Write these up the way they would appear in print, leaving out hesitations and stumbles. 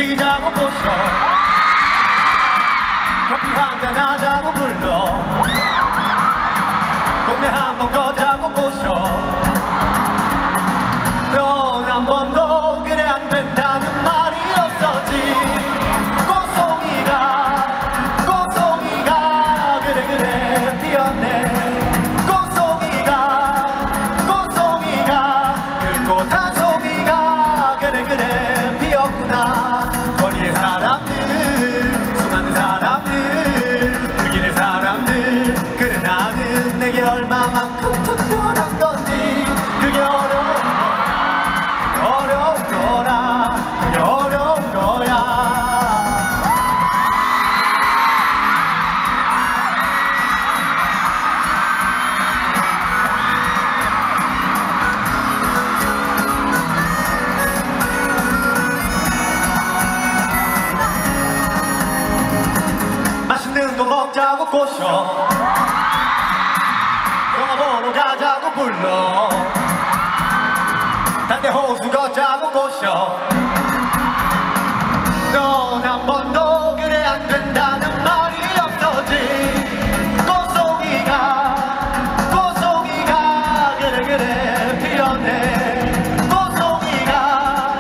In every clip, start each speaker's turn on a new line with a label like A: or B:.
A: 뛰자고 보셔 커피 한잔 하자고 불러 동네 한번 걷자고 보셔 넌 한 번도 그래 안 된다는 말이 없었지 꽃송이가 그래 피었네 꽃송이가 그 꽃 한 송이가 그래 피었구나 거리의 사람들 수많은 사람들 그 길의 사람들 그래 나는 내게 얼마만큼 특별한 건지 그게 어려운 거라 그게 어려운 거야 맛있는 거 먹자고 꼬셔 영화 보러 가자고 불러 딴 데 호수 걷자고 꼬셔 넌 한 번도 그래 안 된다는 말이 없었지 꽃송이가 그래 피었네 꽃송이가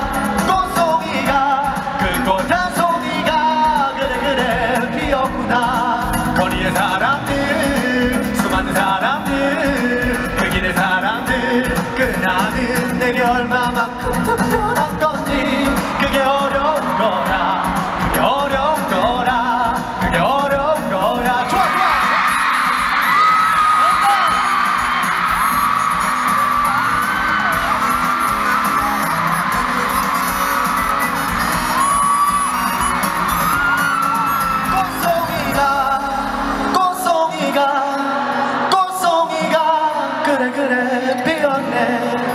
A: 그 꽃 한 송이가 그래 피었구나 거리의 사람들 수많은 사람들 그 길의 사람들 그 나는 내게 얼마만큼 특별한 건지 그게 어려운 거라 그게 어려운 거라 그게 어려운 거야 좋아 꽃송이가 그래 피었네